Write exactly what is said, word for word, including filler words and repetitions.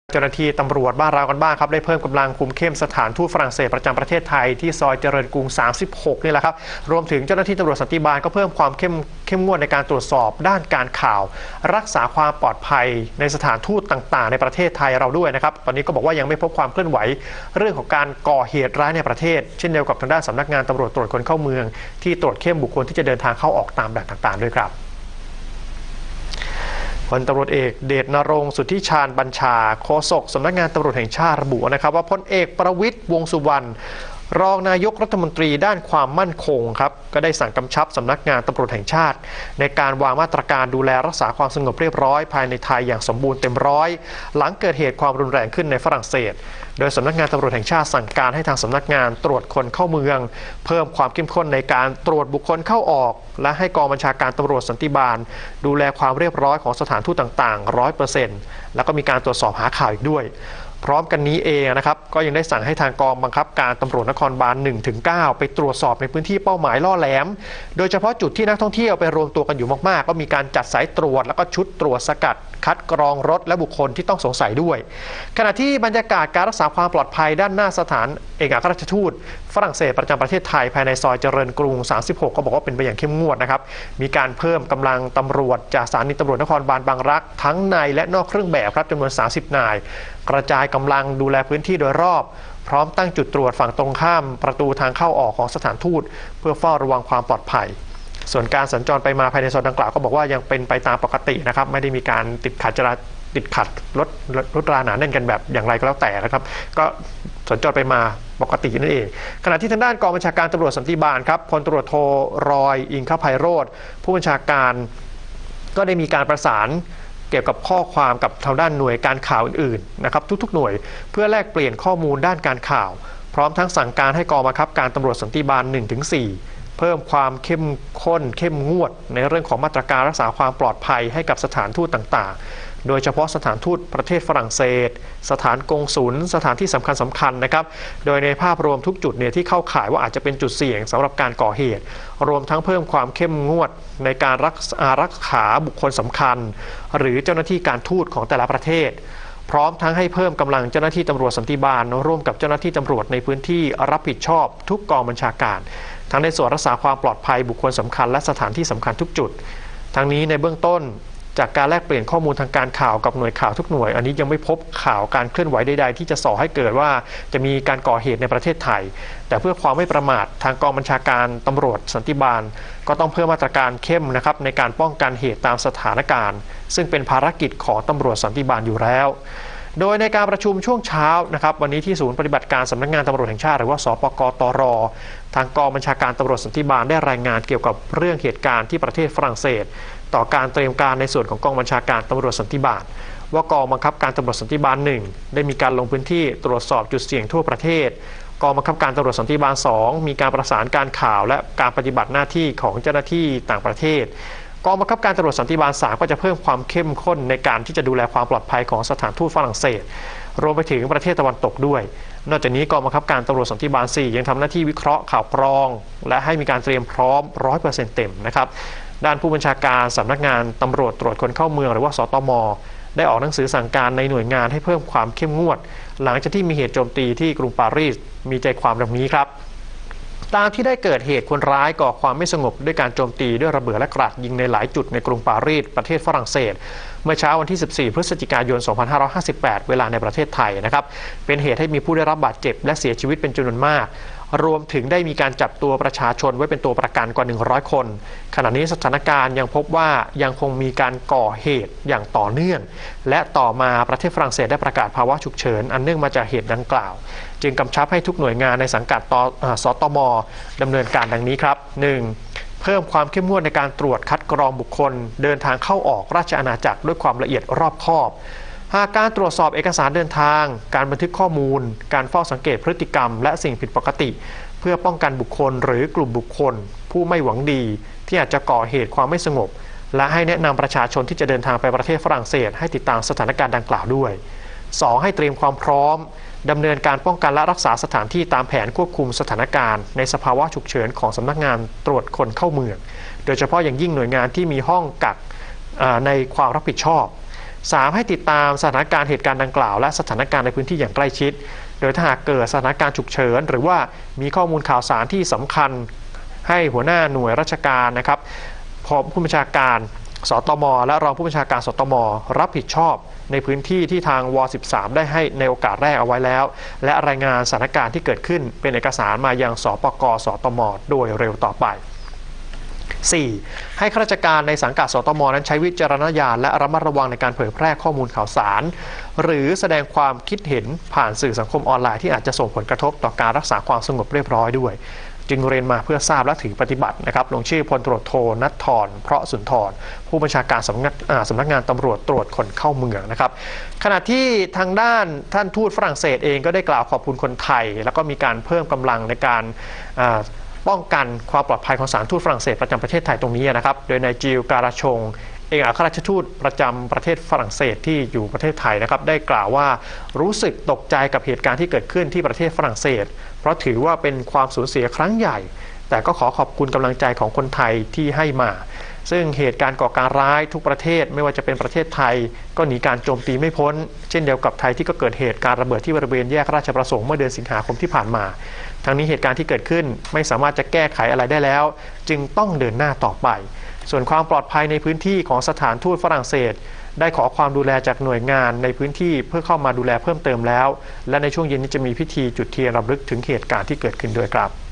เจ้าหน้าที่ตำรวจบ้านเรากันบ้างครับได้เพิ่มกำลังคุมเข้มสถานทูตฝรั่งเศสประจำประเทศไทยที่ซอยเจริญกรุงสามสิบหกนี่แหละครับรวมถึงเจ้าหน้าที่ตำรวจสันติบาลก็เพิ่มความเข้มเข้มงวดในการตรวจสอบด้านการข่าวรักษาความปลอดภัยในสถานทูตต่างๆในประเทศไทยเราด้วยนะครับตอนนี้ก็บอกว่ายังไม่พบความเคลื่อนไหวเรื่องของการก่อเหตุร้ายในประเทศเช่นเดียวกับทางด้านสำนักงานตำรวจตรวจคนเข้าเมืองที่ตรวจเข้มบุคคลที่จะเดินทางเข้าออกตามด่านต่างๆด้วยครับพลตำรวจเอกเดชนรงค์สุทธิชาญบัญชาโฆษกสำนักงานตำรวจแห่งชาติระบุนะครับว่าพลเอกประวิตรวงษ์สุวรรณรองนายกรัฐมนตรีด้านความมั่นคงครับก็ได้สั่งกำชับสำนักงานตำรวจแห่งชาติในการวางมาตรการดูแลรักษาความสงบเรียบร้อยภายในไทยอย่างสมบูรณ์เต็มร้อยหลังเกิดเหตุความรุนแรงขึ้นในฝรั่งเศสโดยสำนักงานตำรวจแห่งชาติสั่งการให้ทางสำนักงานตรวจคนเข้าเมืองเพิ่มความเข้มข้นในการตรวจบุคคลเข้าออกและให้กองบัญชาการตำรวจสันติบาลดูแลความเรียบร้อยของสถานทูตต่างๆ ร้อยเปอร์เซ็นต์ แล้วก็มีการตรวจสอบหาข่าวอีกด้วยพร้อมกันนี้เองนะครับก็ยังได้สั่งให้ทางกองบังคับการตำรวจนครบาล หนึ่งถึงเก้า ไปตรวจสอบในพื้นที่เป้าหมายล่อแหลมโดยเฉพาะจุดที่นักท่องเที่ยวไปรวมตัวกันอยู่มากๆก็มีการจัดสายตรวจแล้วก็ชุดตรวจสกัดคัดกรองรถและบุคคลที่ต้องสงสัยด้วยขณะที่บรรยากาศการรักษาความปลอดภัยด้านหน้าสถานเอกอัครราชทูตฝรั่งเศสประจำประเทศไทยภายในซอยเจริญกรุงสามสิบหกก็บอกว่าเป็นไปอย่างเข้มงวดนะครับมีการเพิ่มกำลังตำรวจจากสถานีตำรวจนครบาลบางรักทั้งในและนอกเครื่องแบบครับจำนวนสามสิบนายกระจายกำลังดูแลพื้นที่โดยรอบพร้อมตั้งจุดตรวจฝั่งตรงข้ามประตูทางเข้าออกของสถานทูตเพื่อเฝ้าระวังความปลอดภัยส่วนการสัญจรไปมาภายในโซนดังกล่าวก็บอกว่ายังเป็นไปตามปกตินะครับไม่ได้มีการติดขัดจราติดขัดรถรถราหนาแน่นกันแบบอย่างไรก็แล้วแต่นะครับก็สัญจรไปมาปกตินั่นเองขณะที่ทางด้านกองบัญชาการตำรวจสันติบาลครับพลตำรวจโทรอยอิงคไพโรจน์ผู้บัญชาการก็ได้มีการประสานเกี่ยวกับข้อความกับทางด้านหน่วยการข่าวอื่นๆนะครับทุกๆหน่วยเพื่อแลกเปลี่ยนข้อมูลด้านการข่าวพร้อมทั้งสั่งการให้กองบังคับการตำรวจสันติบาล หนึ่งถึงสี่ เพิ่มความเข้มข้นเข้มงวดในเรื่องของมาตรการรักษาความปลอดภัยให้กับสถานทูตต่างๆโดยเฉพาะสถานทูตประเทศฝรั่งเศสสถานกงสุลสถานที่สำคัญสำคัญนะครับโดยในภาพรวมทุกจุดเนี่ยที่เข้าข่ายว่าอาจจะเป็นจุดเสี่ยงสำหรับการก่อเหตุรวมทั้งเพิ่มความเข้มงวดในการรักษารักษาบุคคลสำคัญหรือเจ้าหน้าที่การทูตของแต่ละประเทศพร้อมทั้งให้เพิ่มกำลังเจ้าหน้าที่ตำรวจสันติบาลร่วมกับเจ้าหน้าที่ตำรวจในพื้นที่รับผิดชอบทุกกองบัญชาการทั้งในส่วนรักษาความปลอดภัยบุคคลสำคัญและสถานที่สำคัญทุกจุดทั้งนี้ในเบื้องต้นจากการแลกเปลี่ยนข้อมูลทางการข่าวกับหน่วยข่าวทุกหน่วยอันนี้ยังไม่พบข่าวการเคลื่อนไหวใดๆที่จะส่อให้เกิดว่าจะมีการก่อเหตุในประเทศไทยแต่เพื่อความไม่ประมาททางกองบัญชาการตำรวจสันติบาลก็ต้องเพิ่มมาตรการเข้มนะครับในการป้องกันเหตุตามสถานการณ์ซึ่งเป็นภารกิจของตำรวจสันติบาลอยู่แล้วโดยในการประชุมช่วงเช้านะครับวันนี้ที่ศูนย์ปฏิบัติการสำนักงานตำรวจแห่งชาติหรือว่าสปกตรทางกองบัญชาการตำรวจสันติบาลได้รายงานเกี่ยวกับเรื่องเหตุการณ์ที่ประเทศฝรั่งเศสต่อการเตรียมการในส่วนของกองบัญชาการตำรวจสันติบาลว่ากองบังคับการตำรวจสันติบาลหนึ่งได้มีการลงพื้นที่ตรวจสอบจุดเสี่ยงทั่วประเทศกองบังคับการตำรวจสันติบาลสองมีการประสานการข่าวและการปฏิบัติหน้าที่ของเจ้าหน้าที่ต่างประเทศกองบังคับการตำรวจสันติบาลสามก็จะเพิ่มความเข้มข้นในการที่จะดูแลความปลอดภัยของสถานทูตฝรั่งเศสรวมไปถึงประเทศตะวันตกด้วยนอกจากนี้กองบังคับการตำรวจสันติบาลสี่ยังทำหน้าที่วิเคราะห์ข่าวกรองและให้มีการเตรียมพร้อม ร้อยเปอร์เซ็นต์ เต็มนะครับด้านผู้บัญชาการสำนักงานตำรวจตรวจคนเข้าเมืองหรือว่าสตม.ได้ออกหนังสือสั่งการในหน่วยงานให้เพิ่มความเข้มงวดหลังจากที่มีเหตุโจมตีที่กรุงปารีสมีใจความดังนี้ครับตามที่ได้เกิดเหตุคนร้ายก่อความไม่สงบด้วยการโจมตีด้วยระเบิดและกราดยิงในหลายจุดในกรุงปารีสประเทศฝรั่งเศสเมื่อเช้าวันที่สิบสี่พฤศจิกายนสองพันห้าร้อยห้าสิบแปดเวลาในประเทศไทยนะครับเป็นเหตุให้มีผู้ได้รับบาดเจ็บและเสียชีวิตเป็นจำนวนมากรวมถึงได้มีการจับตัวประชาชนไว้เป็นตัวประกันกว่าหนึ่งร้อยคนขณะนี้สถานการณ์ยังพบว่ายังคงมีการก่อเหตุอย่างต่อเนื่องและต่อมาประเทศฝรั่งเศสได้ประกาศภาวะฉุกเฉินอันเนื่องมาจากเหตุดังกล่าวจึงกำชับให้ทุกหน่วยงานในสังกัดสตม.ดำเนินการดังนี้ครับ หนึ่ง เพิ่มความเข้มงวดในการตรวจคัดกรองบุคคลเดินทางเข้าออกราชอาณาจักรด้วยความละเอียดรอบคอบหากการตรวจสอบเอกสารเดินทางการบันทึกข้อมูลการเฝ้าสังเกตพฤติกรรมและสิ่งผิดปกติเพื่อป้องกันบุคคลหรือกลุ่มบุคคลผู้ไม่หวังดีที่อาจจะก่อเหตุความไม่สงบและให้แนะนำประชาชนที่จะเดินทางไปประเทศฝรั่งเศสให้ติดตามสถานการณ์ดังกล่าวด้วย สอง ให้เตรียมความพร้อมดำเนินการป้องกันและรักษาสถานที่ตามแผนควบคุมสถานการณ์ในสภาวะฉุกเฉินของสำนักงานตรวจคนเข้าเมืองโดยเฉพาะอย่างยิ่งหน่วยงานที่มีห้องกักในความรับผิดชอบสามให้ติดตามสถานการณ์เหตุการณ์ดังกล่าวและสถานการณ์ในพื้นที่อย่างใกล้ชิดโดยถ้าหากเกิดสถานการณ์ฉุกเฉินหรือว่ามีข้อมูลข่าวสารที่สำคัญให้หัวหน้าหน่วยราชการนะครับพอผู้บัญชาการสตมและรองผู้บัญชาการสตมรับผิดชอบในพื้นที่ที่ทางว สิบสาม ได้ให้ในโอกาสแรกเอาไว้แล้วและรายงานสถานการณ์ที่เกิดขึ้นเป็นเอกสารมายังสปก.สตม.โดยเร็วต่อไป สี่ ให้ข้าราชการในสังกัดสตม.นั้นใช้วิจารณญาณและระมัดระวังในการเผยแพร่ข้อมูลข่าวสารหรือแสดงความคิดเห็นผ่านสื่อสังคมออนไลน์ที่อาจจะส่งผลกระทบต่อการรักษาความสงบเรียบร้อยด้วยจึงเรียนมาเพื่อทราบและถือปฏิบัตินะครับลงชื่อพลตำรวจโทณัฐธรเพราะสุนทรผู้บัญชาการสำนักสำนักงานตำรวจตรวจคนเข้าเมืองนะครับขณะที่ทางด้านท่านทูตฝรั่งเศสเองก็ได้กล่าวขอบคุณคนไทยแล้วก็มีการเพิ่มกำลังในการป้องกันความปลอดภัยของสถานทูตฝรั่งเศสประจำประเทศไทยตรงนี้นะครับโดยนายจิลการาชงเอกอัครราชทูตประจำประเทศฝรั่งเศสที่อยู่ประเทศไทยนะครับได้กล่าวว่ารู้สึกตกใจกับเหตุการณ์ที่เกิดขึ้นที่ประเทศฝรั่งเศสเพราะถือว่าเป็นความสูญเสียครั้งใหญ่แต่ก็ขอขอบคุณกำลังใจของคนไทยที่ให้มาซึ่งเหตุการณ์ก่อการร้ายทุกประเทศไม่ว่าจะเป็นประเทศไทยก็หนีการโจมตีไม่พ้นเช่นเดียวกับไทยที่ก็เกิดเหตุการณ์ระเบิดที่บริเวณแยกราชประสงค์เมื่อเดือนสิงหาคมที่ผ่านมาทั้งนี้เหตุการณ์ที่เกิดขึ้นไม่สามารถจะแก้ไขอะไรได้แล้วจึงต้องเดินหน้าต่อไปส่วนความปลอดภัยในพื้นที่ของสถานทูตฝรั่งเศสได้ขอความดูแลจากหน่วยงานในพื้นที่เพื่อเข้ามาดูแลเพิ่มเติมแล้วและในช่วงเย็นนี้จะมีพิธีจุดเทียนรำลึกถึงเหตุการณ์ที่เกิดขึ้นด้วยครับ